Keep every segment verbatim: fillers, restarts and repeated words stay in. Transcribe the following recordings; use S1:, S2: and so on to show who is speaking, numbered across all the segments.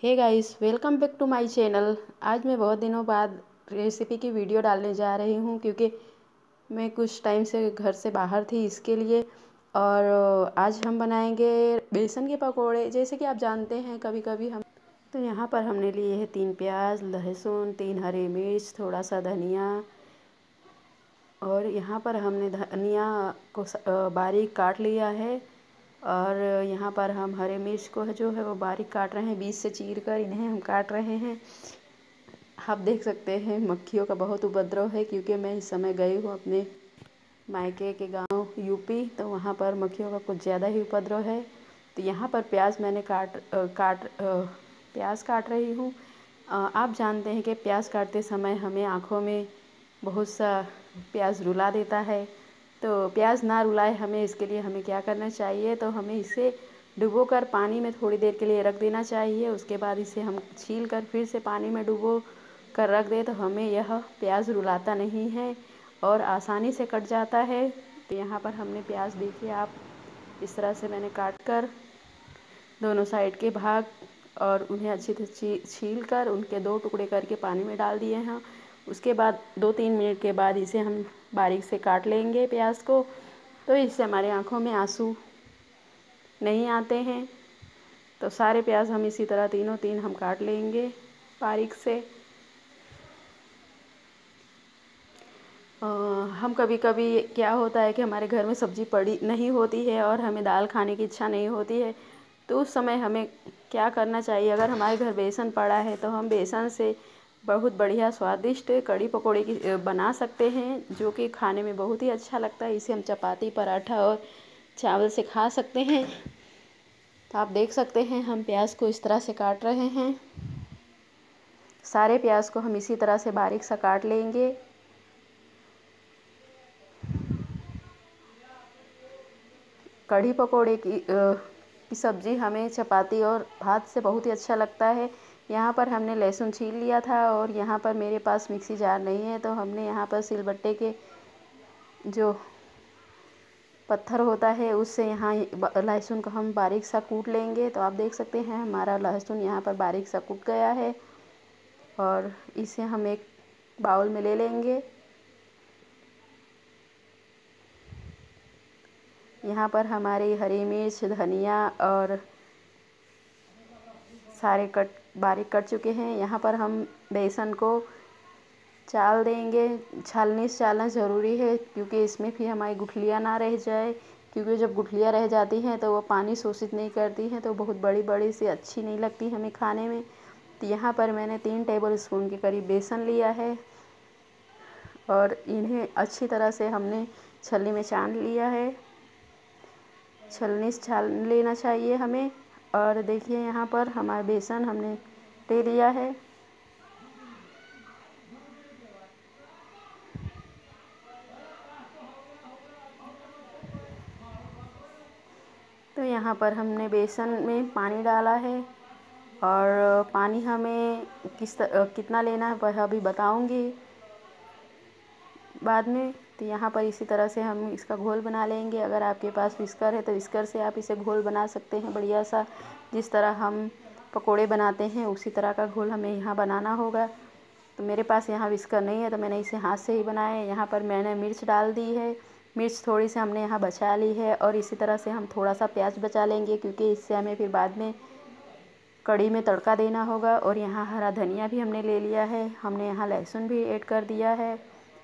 S1: Hey guys, welcome back to my channel. आज मैं बहुत दिनों बाद रेसिपी की वीडियो डालने जा रही हूँ क्योंकि मैं कुछ टाइम से घर से बाहर थी इसके लिए। और आज हम बनाएंगे बेसन के पकोड़े। जैसे कि आप जानते हैं कभी कभी हम तो यहाँ पर हमने लिए हैं तीन प्याज, लहसुन, तीन हरी मिर्च, थोड़ा सा धनिया। और यहाँ पर हमने धनिया को बारीक काट लिया है। और यहाँ पर हम हरे मिर्च को जो है वो बारीक काट रहे हैं, बीच से चीर कर इन्हें हम काट रहे हैं। आप देख सकते हैं मक्खियों का बहुत उपद्रव है क्योंकि मैं इस समय गई हूँ अपने मायके के गांव यूपी, तो वहाँ पर मक्खियों का कुछ ज़्यादा ही उपद्रव है। तो यहाँ पर प्याज मैंने काट आ, काट आ, प्याज काट रही हूँ। आप जानते हैं कि प्याज काटते समय हमें आँखों में बहुत सा प्याज रुला देता है। तो प्याज ना रुलाए हमें, इसके लिए हमें क्या करना चाहिए, तो हमें इसे डुबो कर पानी में थोड़ी देर के लिए रख देना चाहिए। उसके बाद इसे हम छील कर फिर से पानी में डुबो कर रख दे तो हमें यह प्याज रुलाता नहीं है और आसानी से कट जाता है। तो यहाँ पर हमने प्याज देखिए आप, इस तरह से मैंने काट कर दोनों साइड के भाग और उन्हें अच्छी से छील कर उनके दो टुकड़े करके पानी में डाल दिए हैं। उसके बाद दो तीन मिनट के बाद इसे हम बारीक से काट लेंगे प्याज को, तो इससे हमारे आँखों में आंसू नहीं आते हैं। तो सारे प्याज हम इसी तरह तीनों तीन हम काट लेंगे बारीक से। आ, हम कभी कभी क्या होता है कि हमारे घर में सब्ज़ी पड़ी नहीं होती है और हमें दाल खाने की इच्छा नहीं होती है, तो उस समय हमें क्या करना चाहिए, अगर हमारे घर बेसन पड़ा है तो हम बेसन से बहुत बढ़िया स्वादिष्ट कड़ी पकौड़े की बना सकते हैं, जो कि खाने में बहुत ही अच्छा लगता है। इसे हम चपाती, पराठा और चावल से खा सकते हैं। तो आप देख सकते हैं हम प्याज को इस तरह से काट रहे हैं। सारे प्याज को हम इसी तरह से बारीक सा काट लेंगे। कढ़ी पकौड़े की की सब्ज़ी हमें चपाती और भात से बहुत ही अच्छा लगता है। यहाँ पर हमने लहसुन छील लिया था और यहाँ पर मेरे पास मिक्सी जार नहीं है, तो हमने यहाँ पर सिलबट्टे के जो पत्थर होता है उससे यहाँ लहसुन को हम बारीक सा कूट लेंगे। तो आप देख सकते हैं हमारा लहसुन यहाँ पर बारीक सा कूट गया है और इसे हम एक बाउल में ले लेंगे। यहाँ पर हमारी हरी मिर्च, धनिया और सारे कट बारीक कट चुके हैं। यहाँ पर हम बेसन को चाल देंगे। छालनी से चालना ज़रूरी है क्योंकि इसमें फिर हमारी गुठलियाँ ना रह जाए, क्योंकि जब गुठलियाँ रह जाती हैं तो वो पानी शोषित नहीं करती हैं, तो बहुत बड़ी बड़ी सी अच्छी नहीं लगती हमें खाने में। तो यहाँ पर मैंने तीन टेबल स्पून के करीब बेसन लिया है और इन्हें अच्छी तरह से हमने छलनी में छान लिया है। छलनी से छान लेना चाहिए हमें। और देखिए यहाँ पर हमारा बेसन हमने ले लिया है। तो यहाँ पर हमने बेसन में पानी डाला है और पानी हमें किस कितना लेना है वह अभी बताऊंगी बाद में। तो यहाँ पर इसी तरह से हम इसका घोल बना लेंगे। अगर आपके पास विस्कर है तो विस्कर से आप इसे घोल बना सकते हैं बढ़िया सा। जिस तरह हम पकोड़े बनाते हैं उसी तरह का घोल हमें यहाँ बनाना होगा। तो मेरे पास यहाँ विस्कर नहीं है तो मैंने इसे हाथ से ही बनाया है। यहाँ पर मैंने मिर्च डाल दी है, मिर्च थोड़ी सी हमने यहाँ बचा ली है। और इसी तरह से हम थोड़ा सा प्याज बचा लेंगे क्योंकि इससे हमें फिर बाद में कढ़ी में तड़का देना होगा। और यहाँ हरा धनिया भी हमने ले लिया है, हमने यहाँ लहसुन भी ऐड कर दिया है।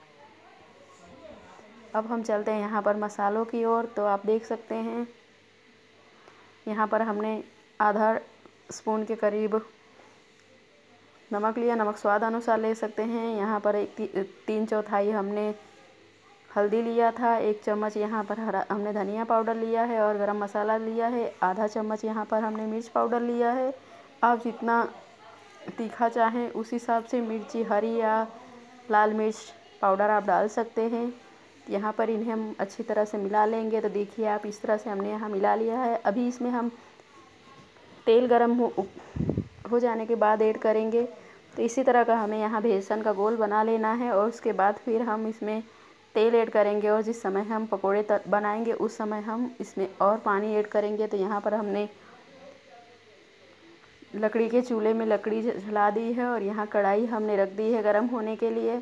S1: अब हम चलते हैं यहाँ पर मसालों की ओर। तो आप देख सकते हैं यहाँ पर हमने आधा स्पून के करीब नमक लिया, नमक स्वाद अनुसार ले सकते हैं। यहाँ पर एक ती, तीन चौथाई हमने हल्दी लिया था, एक चम्मच यहाँ पर हरा हमने धनिया पाउडर लिया है और गरम मसाला लिया है, आधा चम्मच यहाँ पर हमने मिर्च पाउडर लिया है। आप जितना तीखा चाहें उस हिसाब से मिर्ची हरी या लाल मिर्च पाउडर आप डाल सकते हैं। यहाँ पर इन्हें हम अच्छी तरह से मिला लेंगे। तो देखिए आप इस तरह से हमने यहाँ मिला लिया है। अभी इसमें हम तेल गरम हो हो जाने के बाद ऐड करेंगे। तो इसी तरह का हमें यहाँ बेसन का गोल बना लेना है और उसके बाद फिर हम इसमें तेल ऐड करेंगे। और जिस समय हम पकोड़े बनाएंगे उस समय हम इसमें और पानी ऐड करेंगे। तो यहाँ पर हमने लकड़ी के चूल्हे में लकड़ी जला दी है और यहाँ कढ़ाई हमने रख दी है गरम होने के लिए।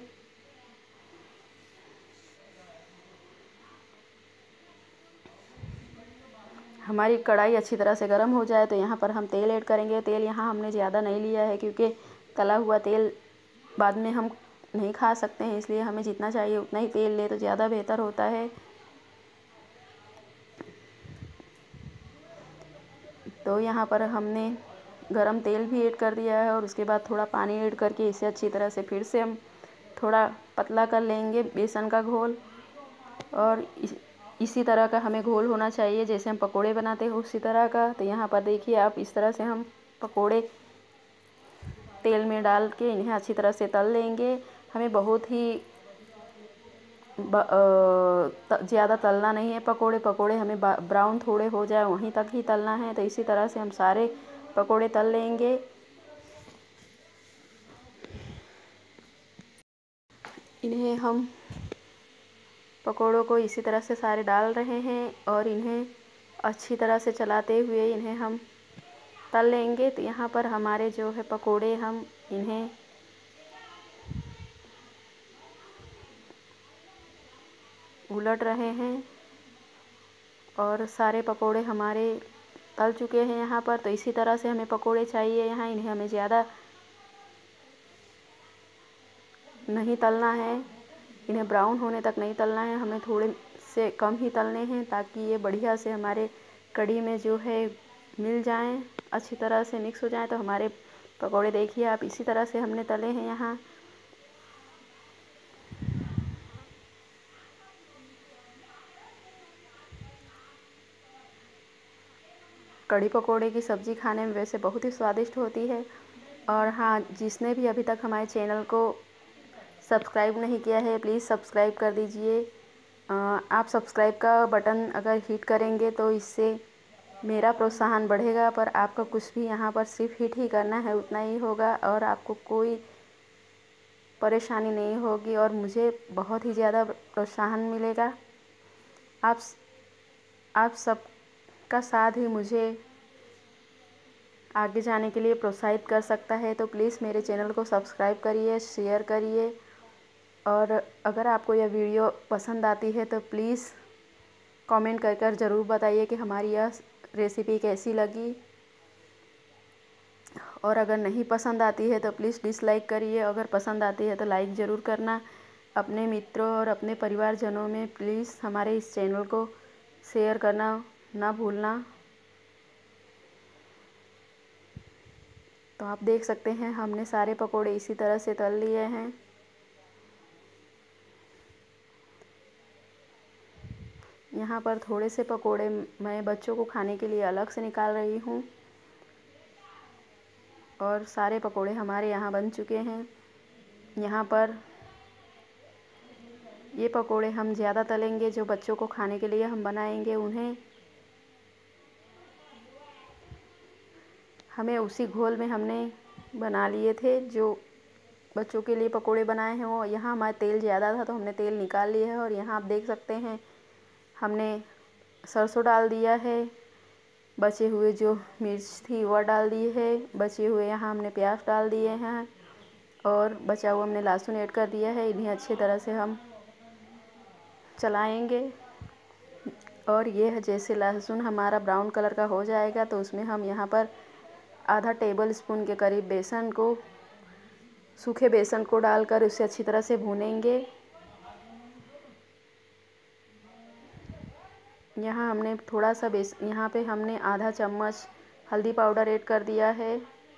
S1: हमारी कढ़ाई अच्छी तरह से गर्म हो जाए तो यहाँ पर हम तेल ऐड करेंगे। तेल यहाँ हमने ज़्यादा नहीं लिया है क्योंकि तला हुआ तेल बाद में हम नहीं खा सकते हैं, इसलिए हमें जितना चाहिए उतना ही तेल ले तो ज़्यादा बेहतर होता है। तो यहाँ पर हमने गरम तेल भी ऐड कर दिया है और उसके बाद थोड़ा पानी ऐड करके इसे अच्छी तरह से फिर से हम थोड़ा पतला कर लेंगे बेसन का घोल। और इस, इसी तरह का हमें घोल होना चाहिए जैसे हम पकोड़े बनाते हैं उसी तरह का। तो यहाँ पर देखिए आप, इस तरह से हम पकोड़े तेल में डाल के इन्हें अच्छी तरह से तल लेंगे। हमें बहुत ही ज़्यादा तलना नहीं है पकोड़े पकोड़े हमें ब्राउन थोड़े हो जाए वहीं तक ही तलना है। तो इसी तरह से हम सारे पकोड़े तल लेंगे। इन्हें हम पकोड़ों को इसी तरह से सारे डाल रहे हैं और इन्हें अच्छी तरह से चलाते हुए इन्हें हम तल लेंगे। तो यहाँ पर हमारे जो है पकोड़े हम इन्हें उलट रहे हैं और सारे पकोड़े हमारे तल चुके हैं यहाँ पर। तो इसी तरह से हमें पकोड़े चाहिए यहाँ, इन्हें हमें ज़्यादा नहीं तलना है, इन्हें ब्राउन होने तक नहीं तलना है, हमें थोड़े से कम ही तलने हैं ताकि ये बढ़िया से हमारे कढ़ी में जो है मिल जाएं, अच्छी तरह से मिक्स हो जाएं। तो हमारे पकोड़े देखिए आप, इसी तरह से हमने तले हैं यहाँ। कढ़ी पकोड़े की सब्ज़ी खाने में वैसे बहुत ही स्वादिष्ट होती है। और हाँ, जिसने भी अभी तक हमारे चैनल को सब्सक्राइब नहीं किया है प्लीज़ सब्सक्राइब कर दीजिए। आप सब्सक्राइब का बटन अगर हिट करेंगे तो इससे मेरा प्रोत्साहन बढ़ेगा, पर आपका कुछ भी यहाँ पर सिर्फ हिट ही करना है, उतना ही होगा और आपको कोई परेशानी नहीं होगी और मुझे बहुत ही ज़्यादा प्रोत्साहन मिलेगा। आप आप सब का साथ ही मुझे आगे जाने के लिए प्रोत्साहित कर सकता है। तो प्लीज़ मेरे चैनल को सब्सक्राइब करिए, शेयर करिए और अगर आपको यह वीडियो पसंद आती है तो प्लीज़ कमेंट कर कर ज़रूर बताइए कि हमारी यह रेसिपी कैसी लगी। और अगर नहीं पसंद आती है तो प्लीज़ डिसलाइक करिए, अगर पसंद आती है तो लाइक ज़रूर करना। अपने मित्रों और अपने परिवारजनों में प्लीज़ हमारे इस चैनल को शेयर करना ना भूलना। तो आप देख सकते हैं हमने सारे पकोड़े इसी तरह से तल लिए हैं। यहाँ पर थोड़े से पकोड़े मैं बच्चों को खाने के लिए अलग से निकाल रही हूँ और सारे पकोड़े हमारे यहाँ बन चुके हैं। यहाँ पर ये पकोड़े हम ज़्यादा तलेंगे, जो बच्चों को खाने के लिए हम बनाएंगे उन्हें हमें उसी घोल में हमने बना लिए थे। जो बच्चों के लिए पकोड़े बनाए हैं वो यहाँ हमारा तेल ज़्यादा था तो हमने तेल निकाल लिया है। और यहाँ आप देख सकते हैं हमने सरसों डाल दिया है, बचे हुए जो मिर्च थी वह डाल दी है, बचे हुए यहाँ हमने प्याज डाल दिए हैं और बचा हुआ हमने लहसुन ऐड कर दिया है। इन्हें अच्छी तरह से हम चलाएंगे और ये है जैसे लहसुन हमारा ब्राउन कलर का हो जाएगा तो उसमें हम यहाँ पर आधा टेबल स्पून के करीब बेसन को सूखे बेसन को डालकर उसे अच्छी तरह से भूनेंगे। यहाँ हमने थोड़ा सा बेस यहाँ पे हमने आधा चम्मच हल्दी पाउडर ऐड कर दिया है।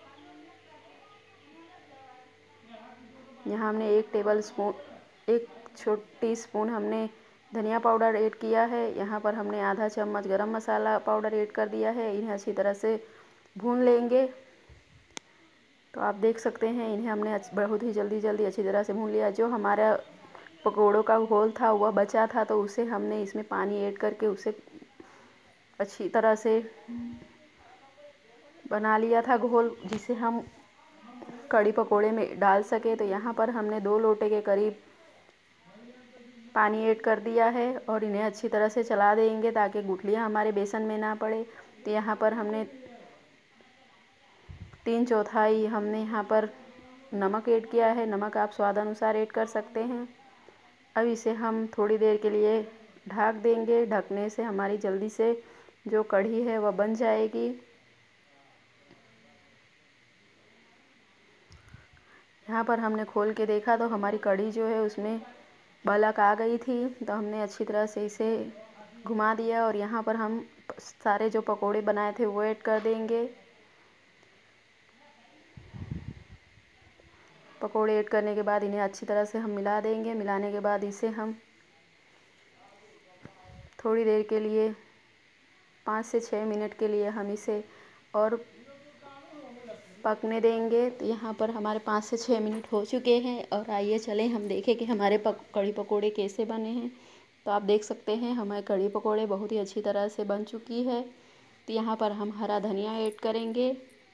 S1: यहाँ हमने एक टेबल स्पून एक छोटी स्पून हमने धनिया पाउडर ऐड किया है। यहाँ पर हमने आधा चम्मच गरम मसाला पाउडर ऐड कर दिया है। इन्हें अच्छी तरह से भून लेंगे। तो आप देख सकते हैं इन्हें हमने बहुत ही जल्दी जल्दी अच्छी तरह से भून लिया। जो हमारा पकोड़ों का घोल था वह बचा था तो उसे हमने इसमें पानी ऐड करके उसे अच्छी तरह से बना लिया था घोल, जिसे हम कढ़ी पकोड़े में डाल सके। तो यहाँ पर हमने दो लोटे के करीब पानी ऐड कर दिया है और इन्हें अच्छी तरह से चला देंगे ताकि गुठलियाँ हमारे बेसन में ना पड़े। तो यहाँ पर हमने तीन चौथाई हमने यहाँ पर नमक ऐड किया है। नमक आप स्वाद अनुसार ऐड कर सकते हैं। अब इसे हम थोड़ी देर के लिए ढक देंगे। ढकने से हमारी जल्दी से जो कढ़ी है वह बन जाएगी। यहाँ पर हमने खोल के देखा तो हमारी कढ़ी जो है उसमें बलक आ गई थी, तो हमने अच्छी तरह से इसे घुमा दिया और यहाँ पर हम सारे जो पकोड़े बनाए थे वो ऐड कर देंगे। पकोड़े ऐड करने के बाद इन्हें अच्छी तरह से हम मिला देंगे। मिलाने के बाद इसे हम थोड़ी देर के लिए पाँच से छः मिनट के लिए हम इसे और पकने देंगे। तो यहाँ पर हमारे पाँच से छः मिनट हो चुके हैं और आइए चलें हम देखें कि हमारे पक कढ़ी पकोड़े कैसे बने हैं। तो आप देख सकते हैं हमारे कढ़ी पकोड़े बहुत ही अच्छी तरह से बन चुकी है। तो यहाँ पर हम हरा धनिया ऐड करेंगे।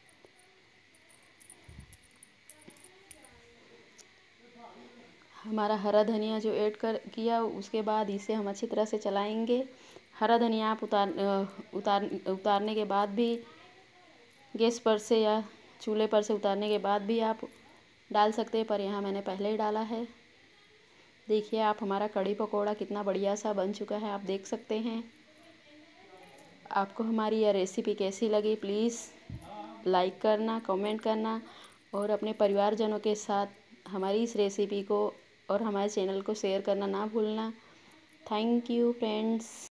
S1: हमारा हरा धनिया जो ऐड कर किया उसके बाद इसे हम अच्छी तरह से चलाएंगे। हरा धनिया आप उतार उतार उतारने के बाद भी गैस पर से या चूल्हे पर से उतारने के बाद भी आप डाल सकते हैं, पर यहाँ मैंने पहले ही डाला है। देखिए आप हमारा कढ़ी पकोड़ा कितना बढ़िया सा बन चुका है, आप देख सकते हैं। आपको हमारी यह रेसिपी कैसी लगी प्लीज़ लाइक करना, कमेंट करना और अपने परिवारजनों के साथ हमारी इस रेसिपी को और हमारे चैनल को शेयर करना ना भूलना। Thank you friends.